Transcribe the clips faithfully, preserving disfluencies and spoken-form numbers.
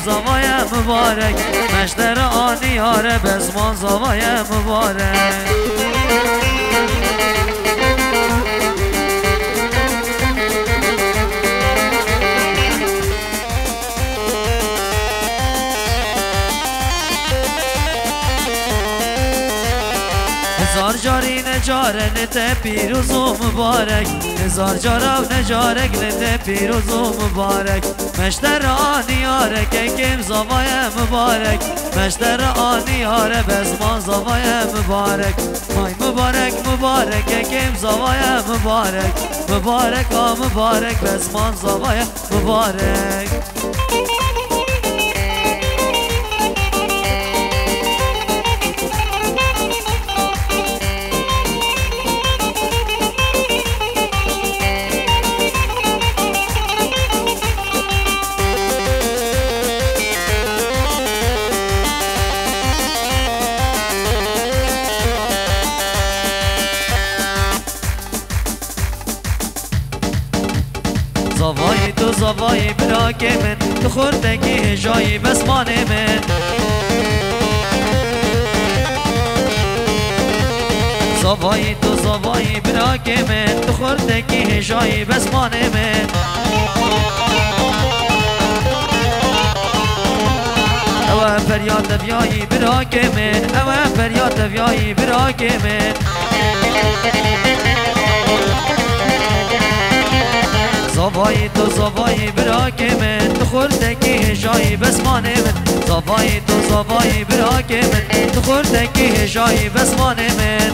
زوای مبارک مشتر آنیاره بزمان زوای مبارک هزار جاری نجاره نته پیروز و مبارک هزار جارا و نجارک نته پیروز و مبارک مشتر آنیاره که کم زوای مبارک مشتر آنیاره بزمان زوای مبارک مای مبارک مبارک که کم زوای مبارک مبارک آ مبارک بزمان زوای مبارک زوای تو زوای براک من تو خوردگی هجایی بسمان من زوای تو زوای براک من تو خوردگی هجایی بسمان من اوه فریاد بیایی براک من اوه فریاد بیایی براک من زوای تو زوای براک من تو خوردگی هجایی بسمان من زوای تو زوای براک من تو خوردگی هجایی بسمان من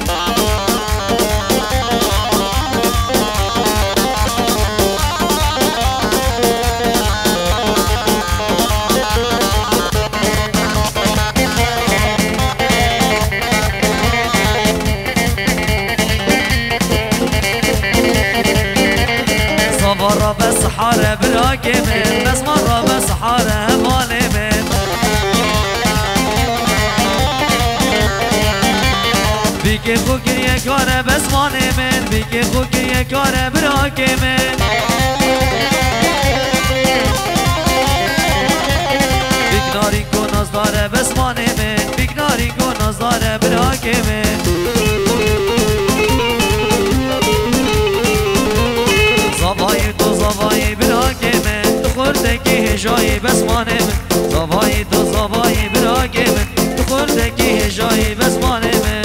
مرة بس حارة براك من بس مرة بس حارة مالي من بيكي خوكر يا كارة بس مالي من بيكي خوكر يا كارة براك من بيك ناري كو نزدارة بس مالي من بيك ناري كو نزدارة براك من زوای تو زوای براک من تو خوردگی هجایی بسمان من زوای تو زوای براک من تو خوردگی هجایی بسمان من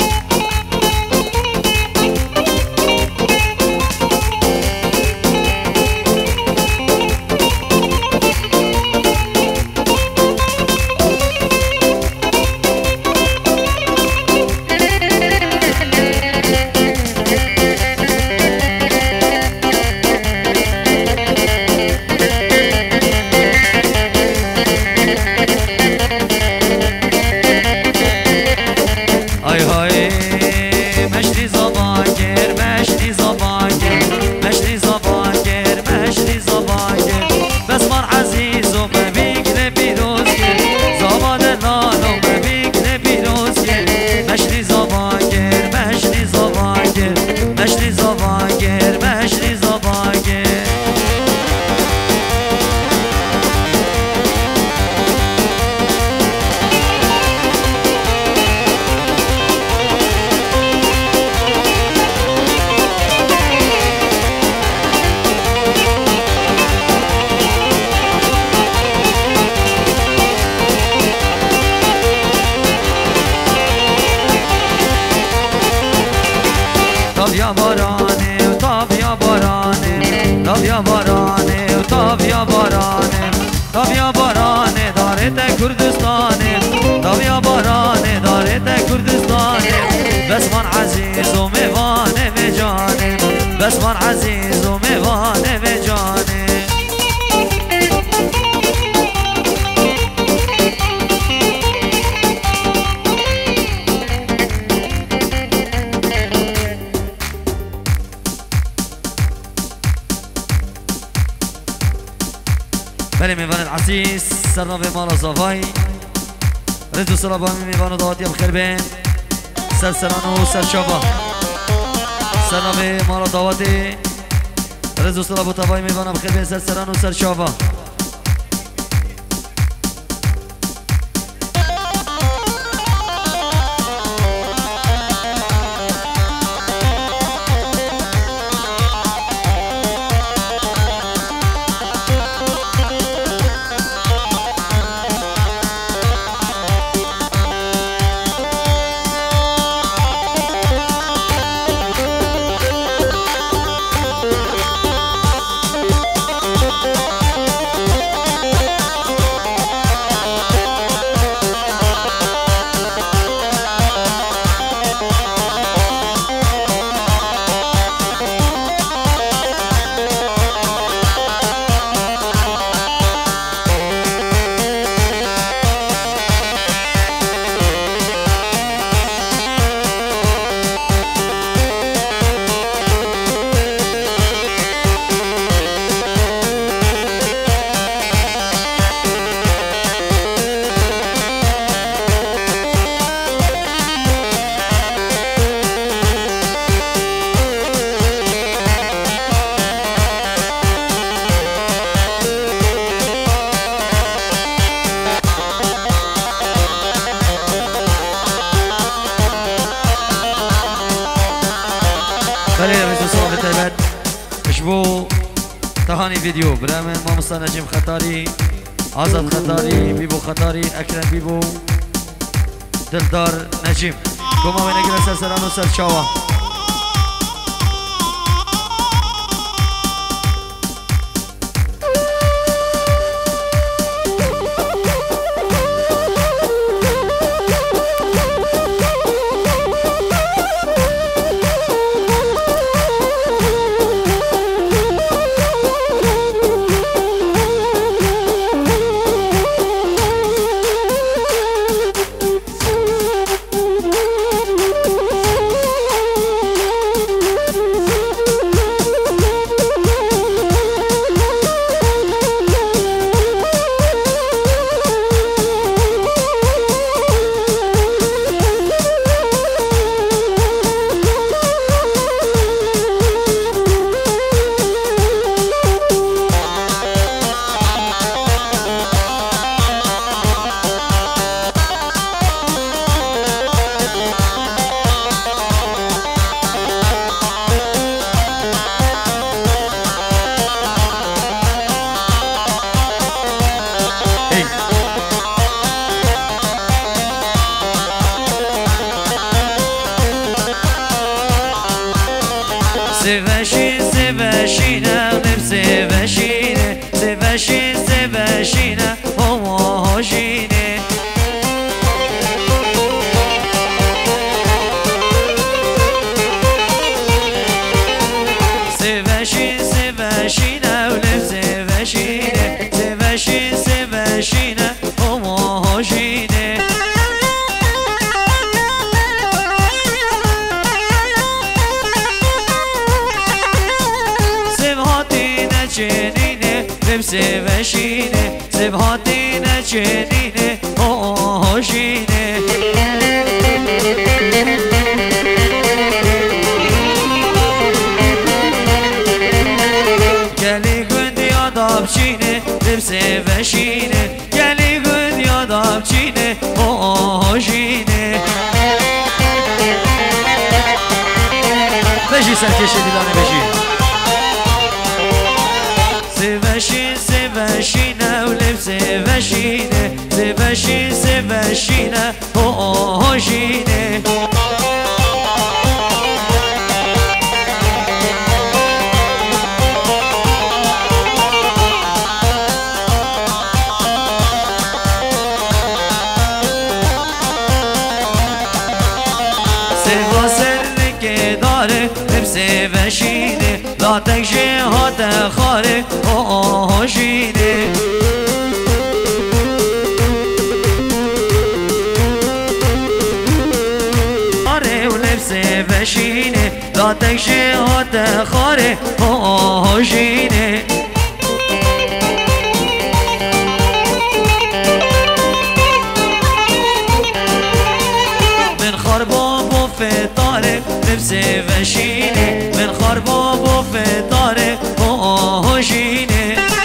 کردستانه تابیا بارانه داره تا کردستانه بس من عزیز و میوانه و جانه بس من عزیز و میوانه و جانه بله میوان العزیز سرنوی مالا زاوای رزو سلابا میوان دادی بخیر بین سر سرانو سر شابا سرنوی مالا داواتی رزو سلابا تابای میوان بخیر بین سر سرانو سر شابا برامن مامستا نجم خطاری آزاد خطاری بیبو خطاری اکرم بیبو دلدار نجم گما و نگره سر سران و سر چاوا Sevəşin, sevəşinə, hep sevəşinə Sevəşin, sevəşinə, homojinə Sevəşin, sevəşinə, hep sevəşinə Sevəşin, sevəşinə, homojinə Cenine, hep sevəşine Sevhatine cenine, hojine Geli gün yadapçine, hep sevəşine Geli gün yadapçine, hojine Beji serkeşi dilane beji Sevəşin, sevəşinə, ölüm sevəşinə Sevəşin, sevəşinə, hojinə Seva sərlikə dare, hep sevəşinə La tek jihate khare, hojinə Sevəşinə, la tek jihate khare, hojinə من خرباب و فتاره hep sevəşinə من خرباب و فتاره hojinə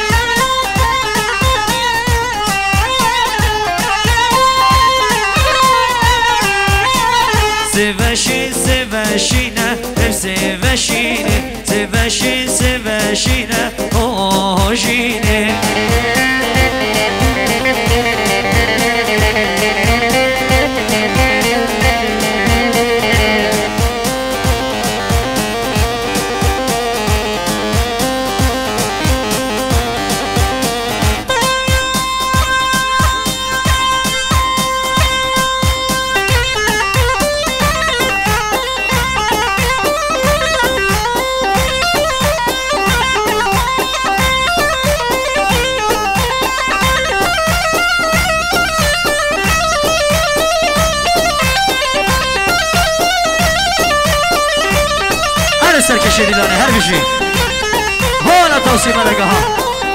Sevəşin, sevəşinə, hep sevəşinə Sevəşin, sevəşinə, hojinə سرکشی دیلانه هر بشی حالا توصیب ملگه ها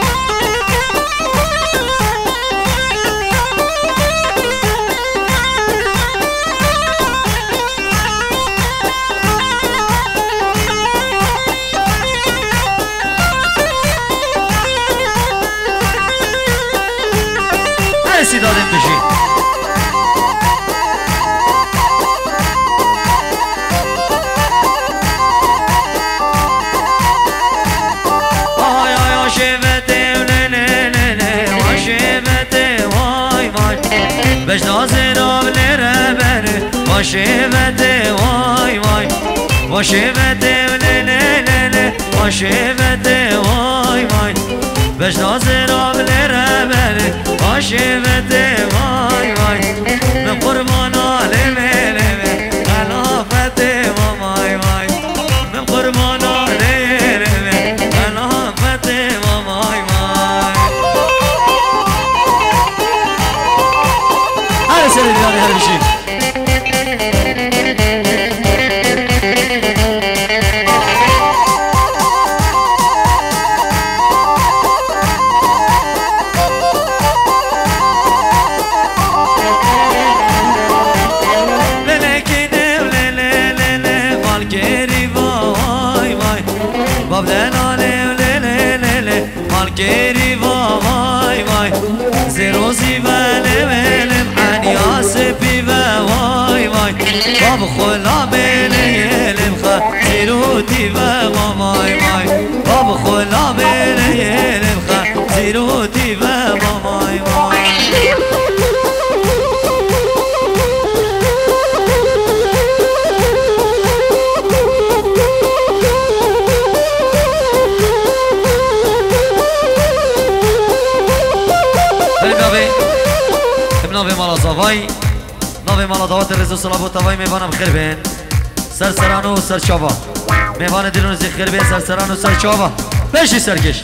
هر سی دادم بشی شوت بش نازراب لربره باشه بده وای وای باشه بده له له له باشه بده وای وای بش نازراب لربره باشه بده وای وای من قربان آله مله خلافته وای وای من قربان آله خلافته وای وای هر سری دیگه هر بشید گری وای وای زیروزی ولی ولی حنیا سپی وای وای باب خلا بلیلم خیروتی وای وای باب خلا بلیلم خیروتی وای وای نوی مالا زاوای نوی مالا دوات رزو سلابو تاوای میوانم خیر بین سر سرانو سر چاوا میوان دیرون زی خیر بین سر سرانو سر چاوا بشی سرکش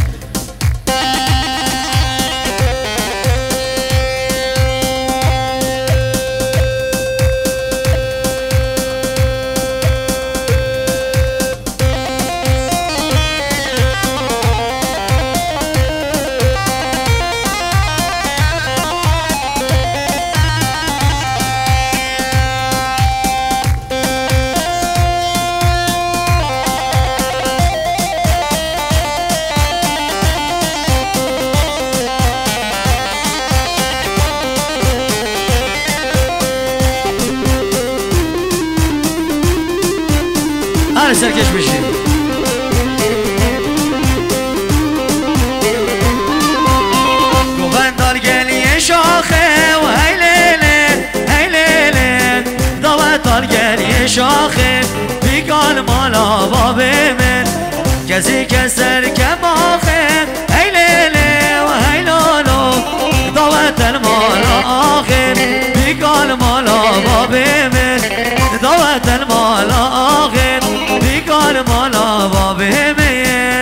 سرکش بشیم گوهندار گلیه شاخه و هی لیله هی لیله دوتار گلیه شاخه بیگال مالا باب من کسی کسر کماخه هی لیله و هی لالو دوت المالا آخر بیگال مالا باب من دوت المالا آخر بیگار مالا باب همه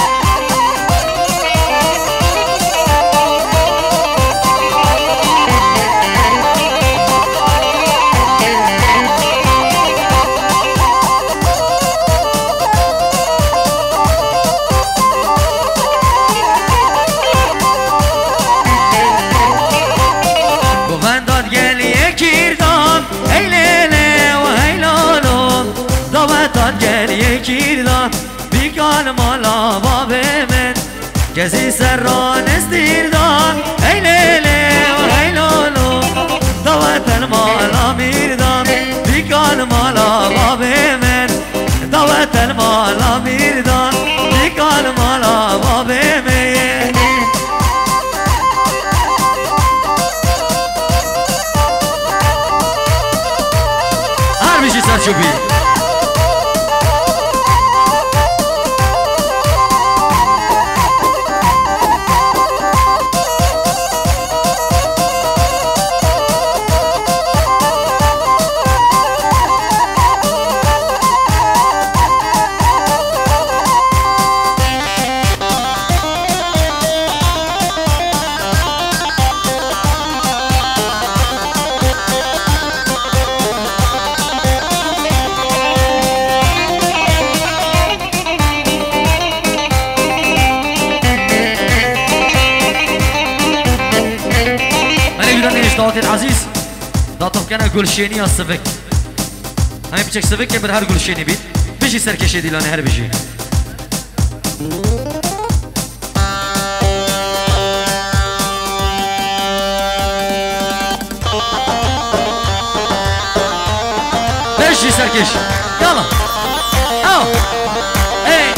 گوهنداد گلیه کیردان ای لیله و ای لالو دوتان گلیه کیردان بیگان مالا باب من کسی سران استیردان ای لیله و ای لالو دوتان مالا میردان بیگان مالا باب من دوتان مالا میردان بیگان مالا باب من هر بیشی سرچوبی العزيز داتم كان گلشینی یا سفک همین بچک سفک که بر هر گلشینی بید بيجي سركشي ديلاني هر بيجي بيجي سركشي يلا او اي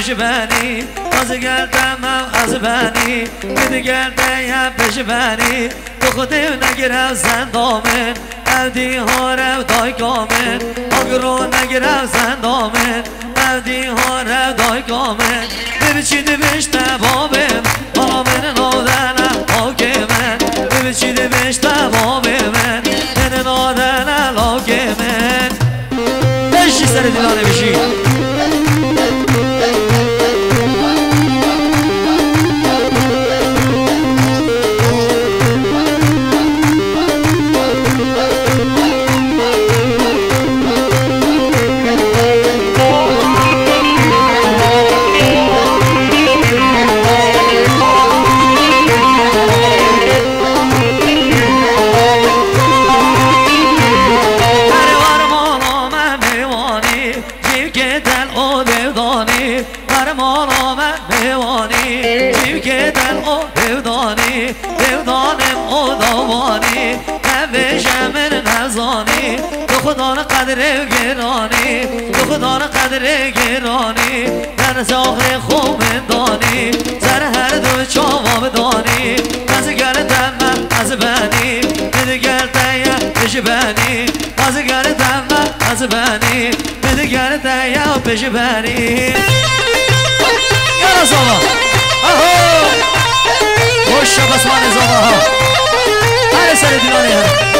بشبانی باز گردم از بانی بده گردم بشبانی تو خودم نگیرم زندامن اودی ها رو دای کامن آگرو نگیرم زندامن اودی ها رو دای کامن ببچیده بشته بابم بالا من نادنم آگه من ببچیده بشته بابم من نادنم آگه من بشی سر دیلانه بشی خدا قدر گرانی تو خدا قدر گرانی در زاغر خوب دانی سر هر دو چاواب دانی از گردم از بنی بده گردم پیش بنی از گردم از بنی بده گردم پیش بنی یا رسالا آهو خوش بسمان زاما ها هر سر دیلانی ها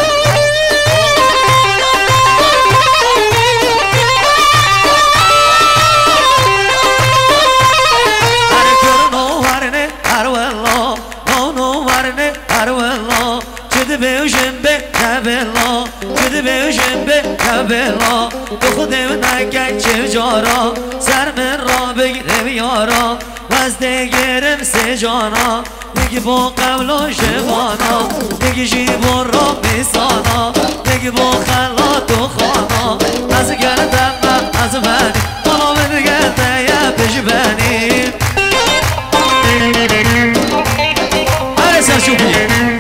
بلا جد بوشم به بلا تو خودم نگه چه جارا سر من را بگیرم یارا وز دگرم سه جانا بگی با قبل و شبانا بگی جیبون را بیسانا بگی با خلات و خانا از گردم از بنی بالا من گرده یا پیش بنی هر سر شوبی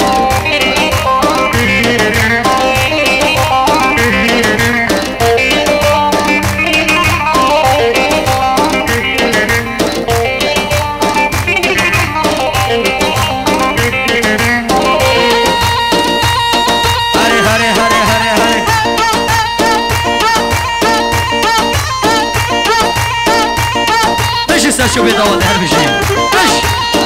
شو به داوود هر بشیم بش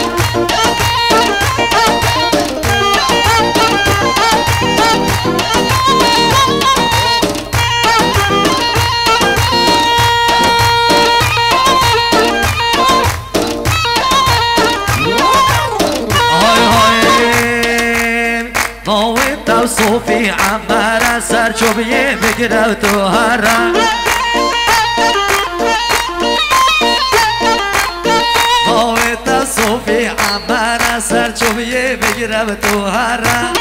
های های داوود تو صوفی عمر سر چوبیه بگیره تو هر صوفی عمر سر چوبیه بگیرم تو هرم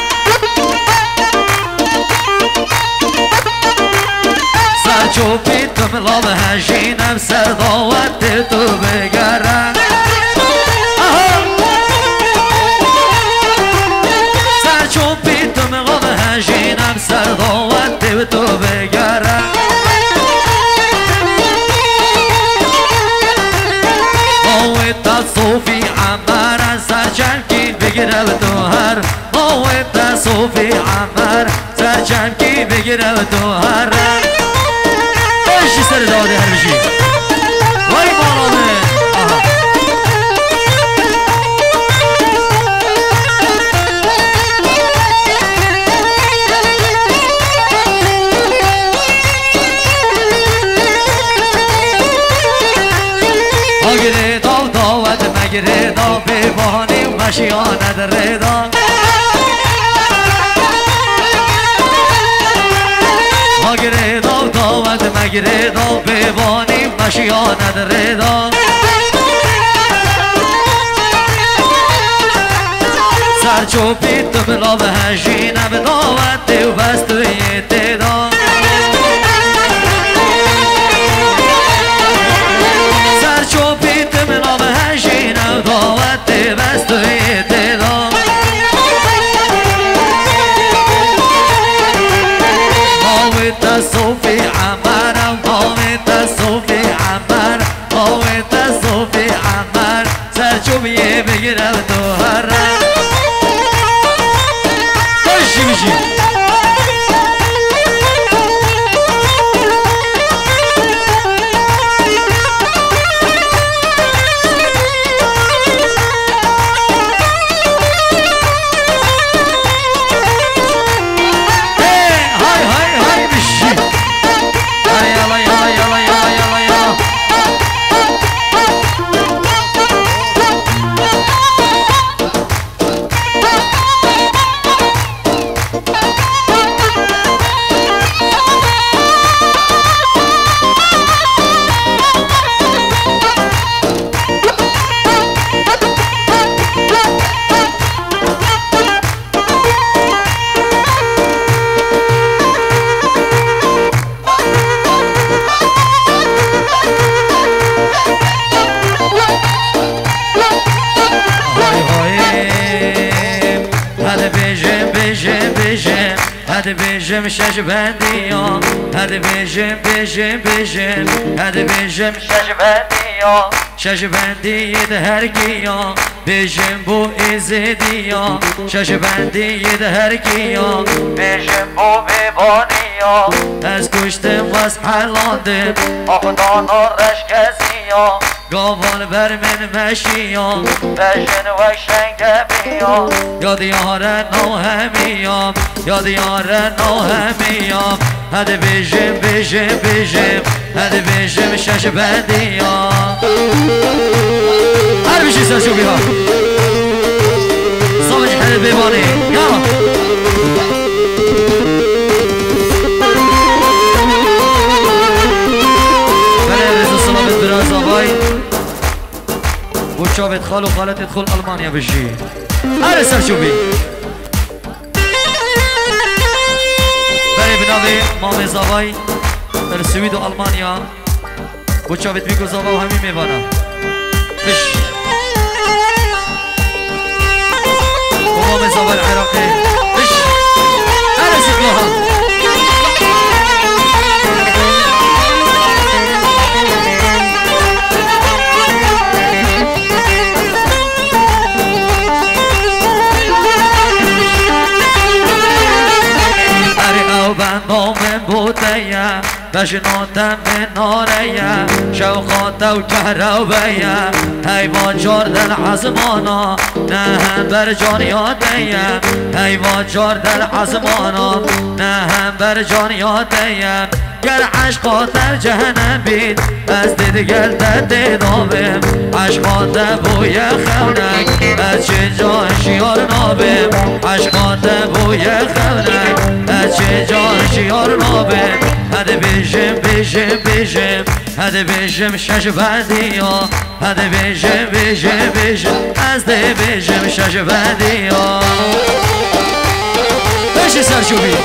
سر چوبی تو ملام هشینم سر داوت تو بگرم سر چوبی تو ملام هشینم سر داوت تو بگرم تا صوفی عمر سر چمکی بگیرم تو هر باوی تا صوفی عمر سر چمکی بگیرم تو هر باشی سر داده هر بشی وای مالانه آگره داو داوت مگره دا ببانی و مشیانت ردا آگره داو داوت مگره دا ببانی و مشیانت ردا سر چوبی تو بلا به هشینم داوت و بست و یتدا سر چوبی تو بلا به هشینم داوت و بست و یتدا صوفي عمر وقومت صوفي عمر قومت صوفي سرچوبیه بگیرم تو هر رنگ باشی میشی هد بیشم شش بندیان هد بیشم بیشم بیشم هد بیشم شش بندیان شش بندی ده گیان بیشم بو ازدیان شش بندی ده گیان بیشم بو بیبانیان از کشتم و از حلاندم آخدان آرش کسیان گاوان بر من مشیان بشن و شنگ بیان یاد یار نو همیام یاد یار نو همیام هد بیشم بیشم بیشم هد بیشم شش بندیان هر بیشی سرشو بیها صابج حد بیبانی یالا بله رزا سلامت براز آبای بوچاوت خال و خالت ادخل المانیا بشی هر سرشو بی بله بناوی مام زاوای در سوید و المانیا بوچاوت بیگو زاوا و همین میوانا بش مام زاوای العراقی بش هر سیکوها بندام بودیا بشناتم به ناریا شوقات و کهربایا حیوان جاردن عزمانا نه هم بر جان یادیا حیوان جاردن عزمانا نه هم بر جان یادیا گر عشقات در جهنم بید از دیدگل در دیدامم عشقات بوی خونک از چه جا شیار نابم عشقات بوی خونک از چه جا شیار نابم هده بیشم بیشم بیشم هده بیشم شش بندی ها هده بیشم بیشم بیشم از ده بیشم شش بندی ها بشی سرچوبی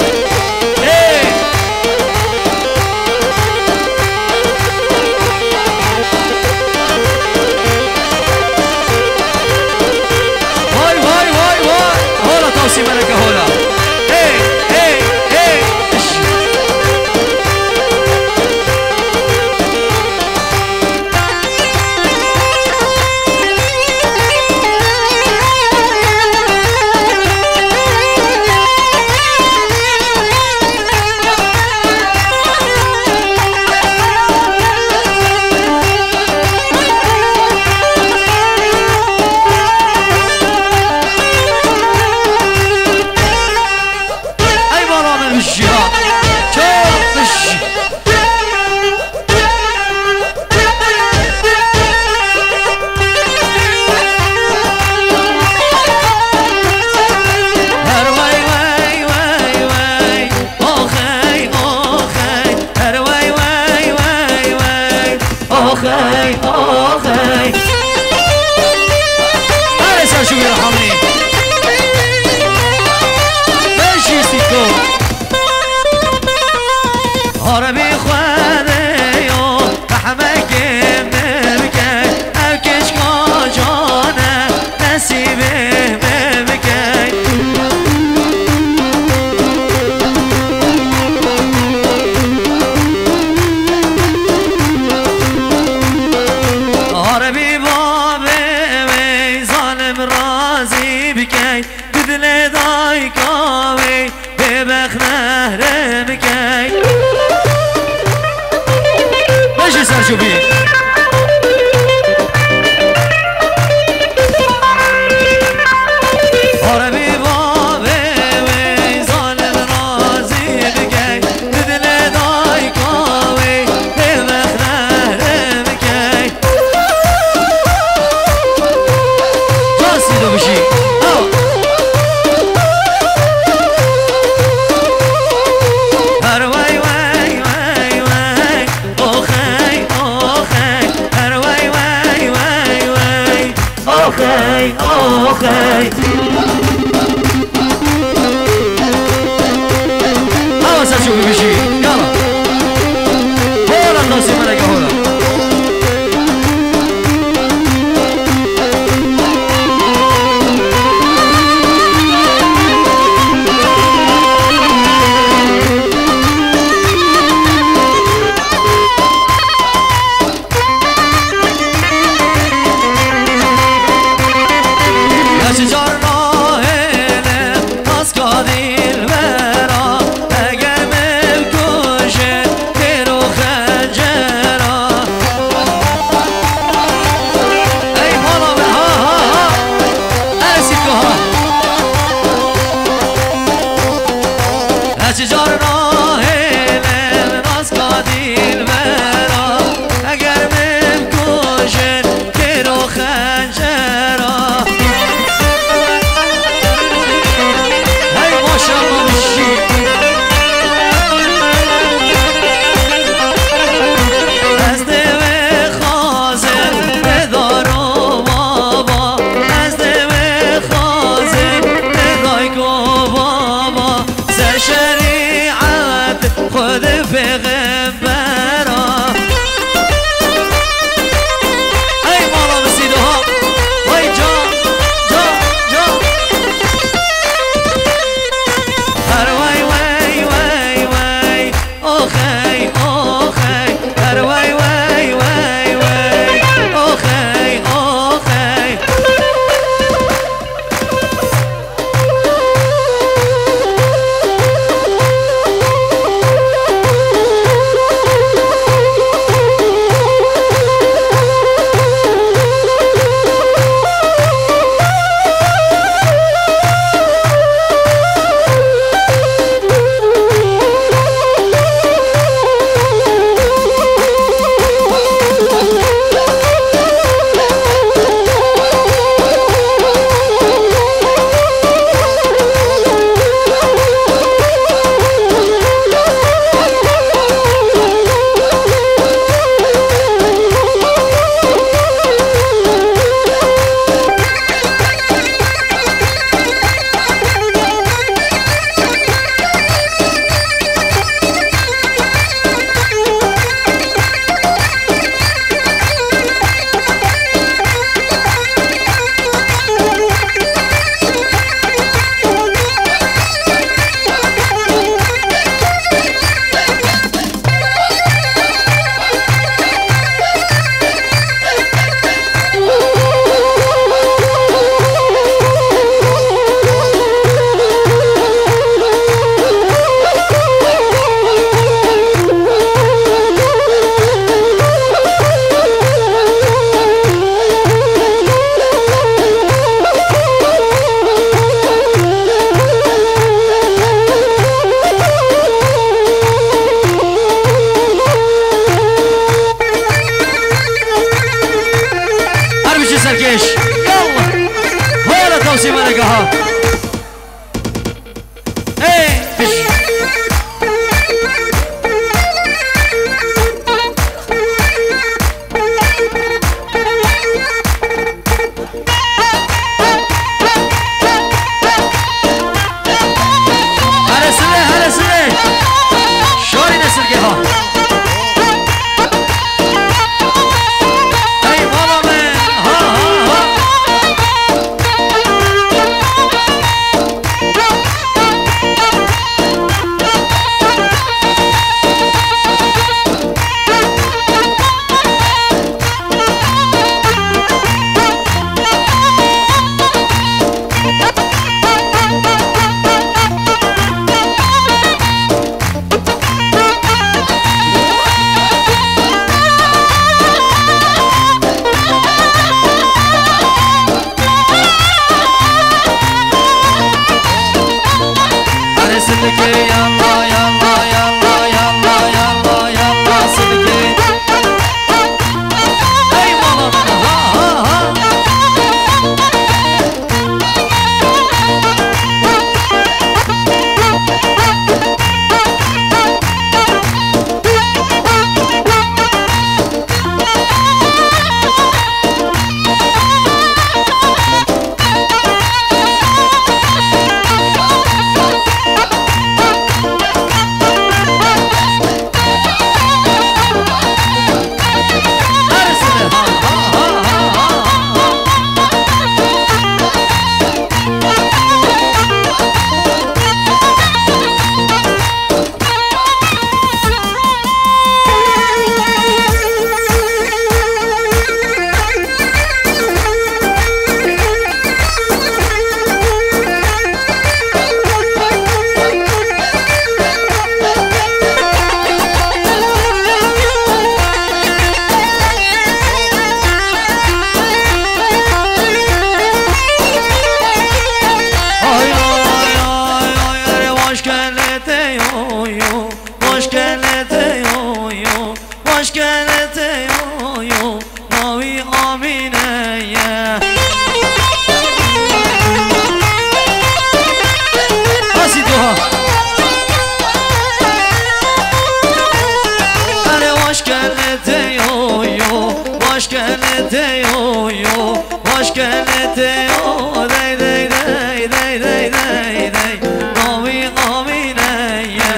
توصي ملكة هولا ايه ايه ايه شوفي عربي بابي ظالم رازي بكي بدل دايكاوي بمخنه بكي جاسي دو بشي Okay, okay. Vamos a subir, bichi. Yalla. Hola, no se me deja hola. گلته یو یو باش گلته یو دی دی دی دی دی دی دی قامی قامی نیه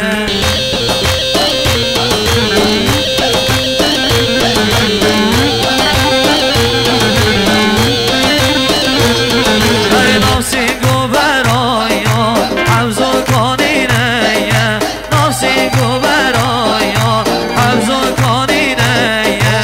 ای نفسی گو برایا حفظو کنی نیه نفسی گو برایا حفظو کنی نیه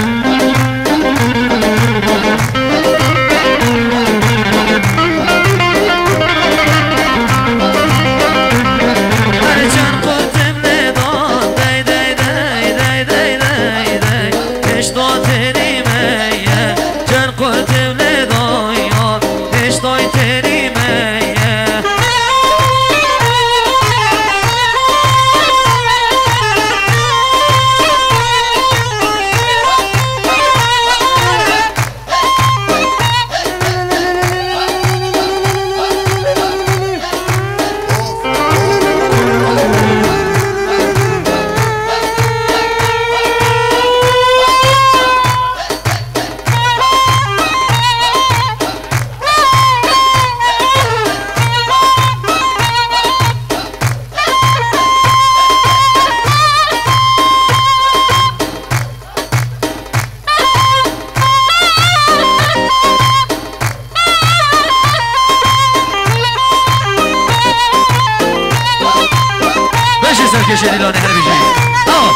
سرکشی دیلانه هر بیشی آه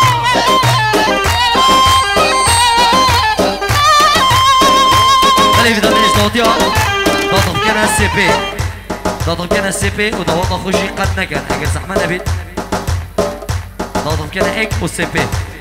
ولی بدانش دادیا دادم کنه سپی دادم کنه سپی و دوام خوشی قد نکن اگر زحمه نبید دادم کنه اک و سپی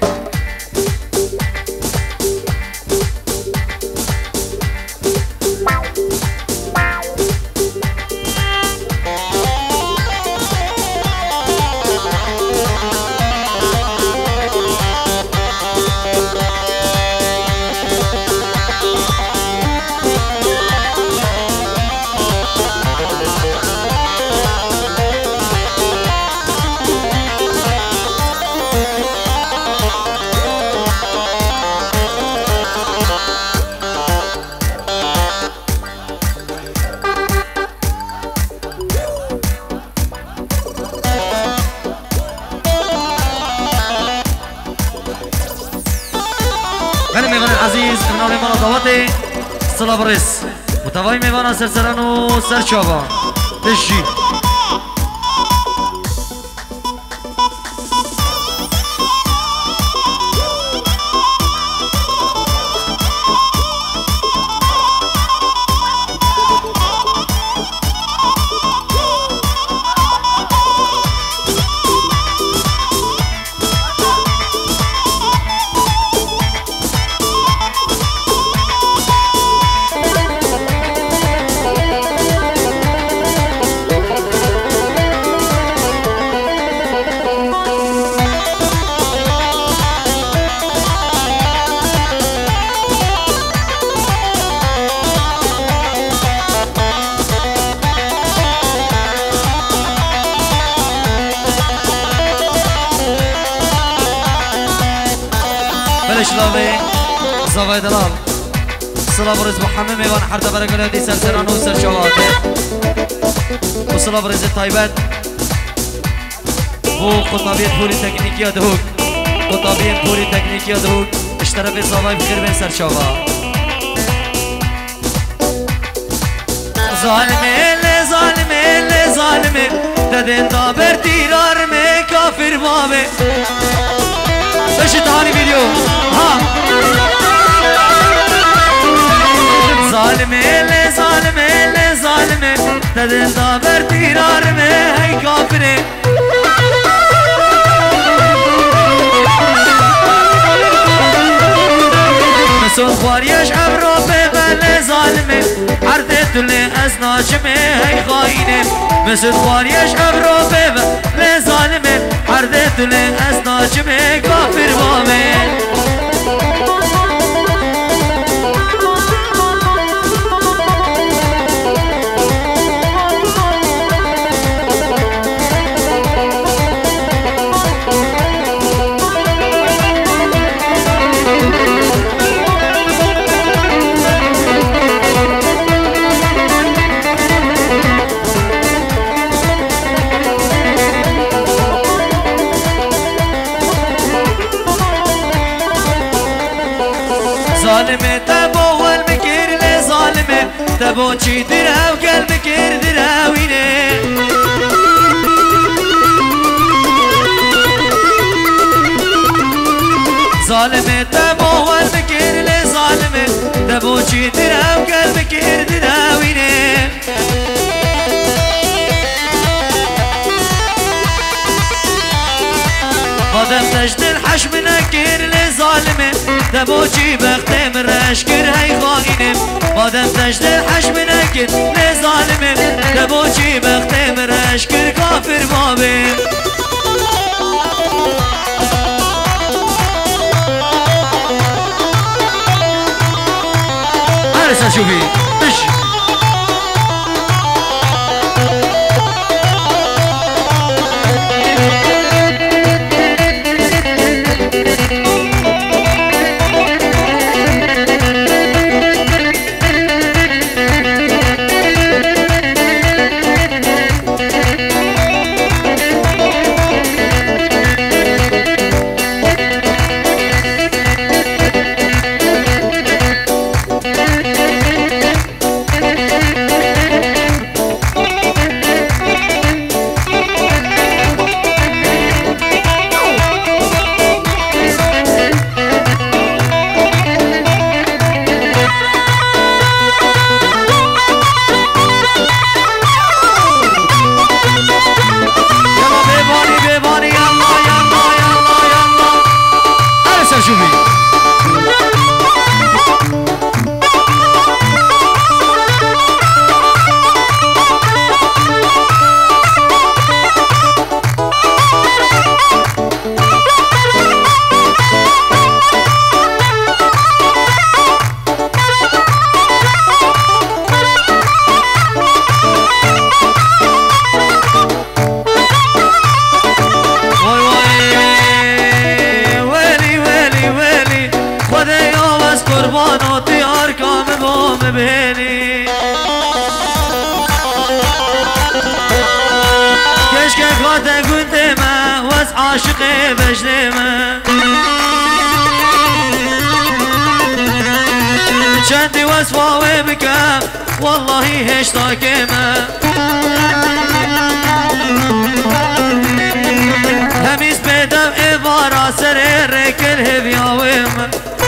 من میوان عزیز کنال میوان دعوت صلاح برس متوای میوان سرسران و سرچابان بشی شلاوی زوای دلال صلاح برز محمد میوان حرد برگل دی سرسران و سرشواته و صلاح برز تایبت و خطابیت پوری تکنیکی دهوک خطابیت پوری تکنیکی دهوک اشترف زوای بخیر بین سرشوا ظالمه ل ظالمه ل ظالمه ددن دابر تیرار می کافر بابه بشی تهانی ویدیو ها ظالمه ل ظالمه ل ظالمه ددن دابر تیرار می هی کافره مسون خواریش عبرو به بل ظالمه عرض تله از ناچمه هی خاینه مسون خواریش عبرو به بل ظالمه عرض تله از ناچمه کافر بامه تبو چی درو قلب کرد دروینه ظالمه تبو ور بکر لی ظالمه تبو چی درو قلب کرد دروینه آدم تجد الحشم نكر لظالمه دبوچی بختم رشکر هی خاینه آدم تجد الحشم نكر لظالمه دبوچی بختم رشکر کافر بابه هرسا شوفي ايش بینی کشک خاطر گنده من واس عاشق بجنه من چندی واس واوی بکم والله هشتا که من همیز بدم عبارا سر رکل هبیاوی من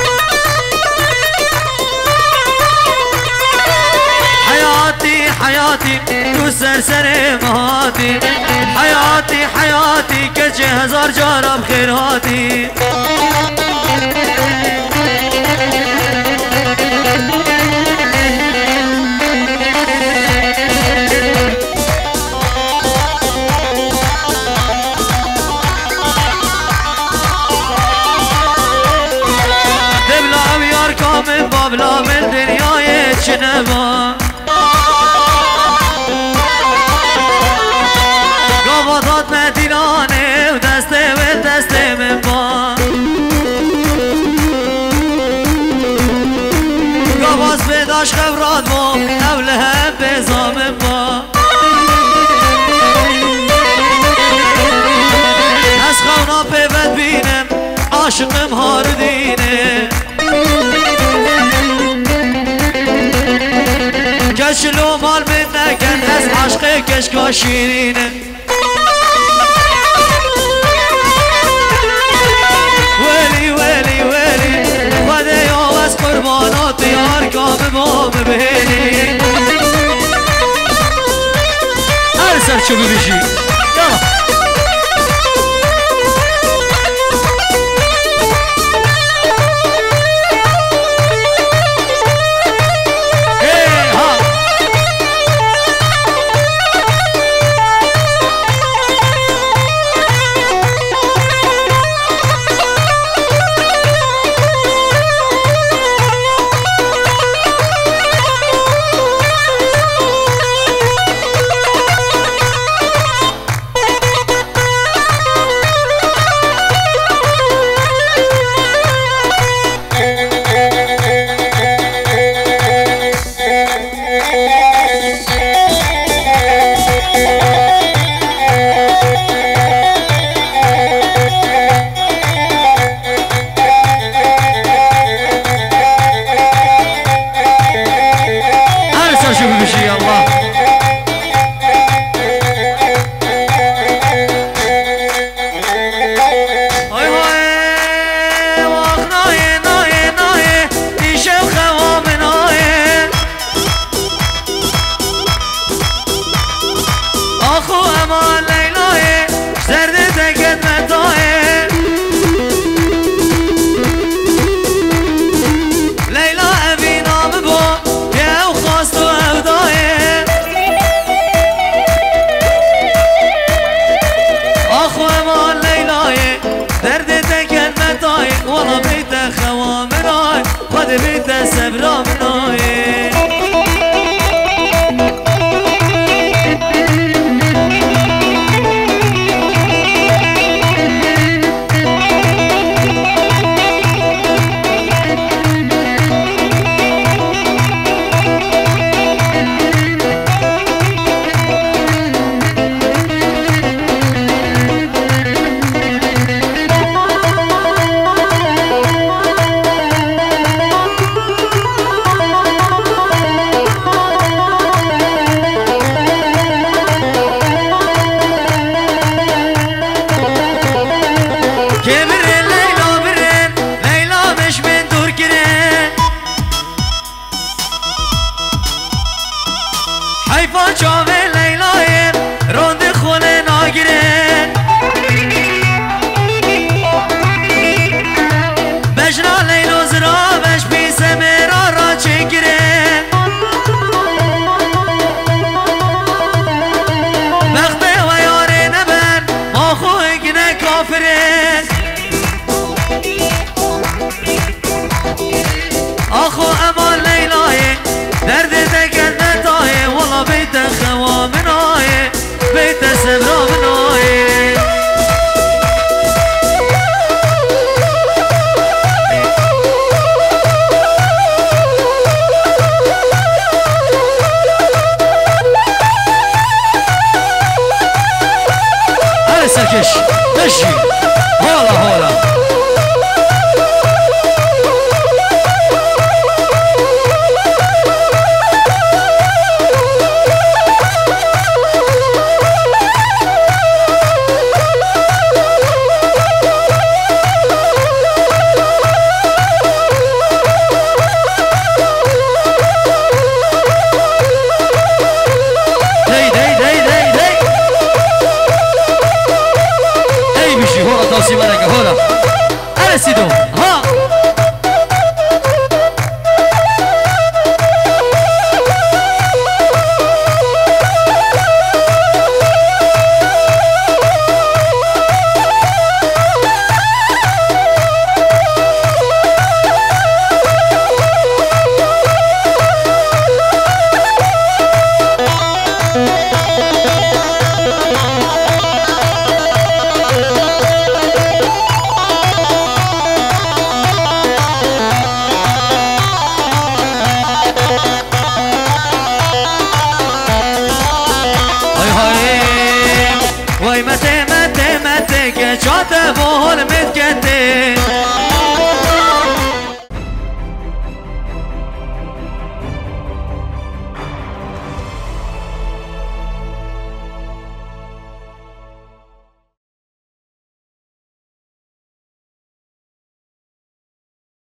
حياتي حياتي تو سر مهاتي حياتي حياتي كجه هزار جارة بخير هاتي دبلا ويار كامل بابلا من دنياي چنبا قبضات مدينانه و دسته و دسته من با قبض بداش خبرات با اوله هم بزام با از خونا پیوت بینم عاشقم هار دینه کشلو مال من نکن از عشق کشکا شیرینه ویلی ویلی ویلی خده یا از قربانات یار کام ما ببینی هر سر چو ببیشی یالا شوف بشي الله والله بيت خوامناي خد بيت سبرامناي اخو امان لیلای درد دکن نتای والله بیت خوامنای بیت سبرامنای هاي سركش مشي هولا هولا توصي مالك هولا أنا سيدو ها وای مته مته مته که چاته بول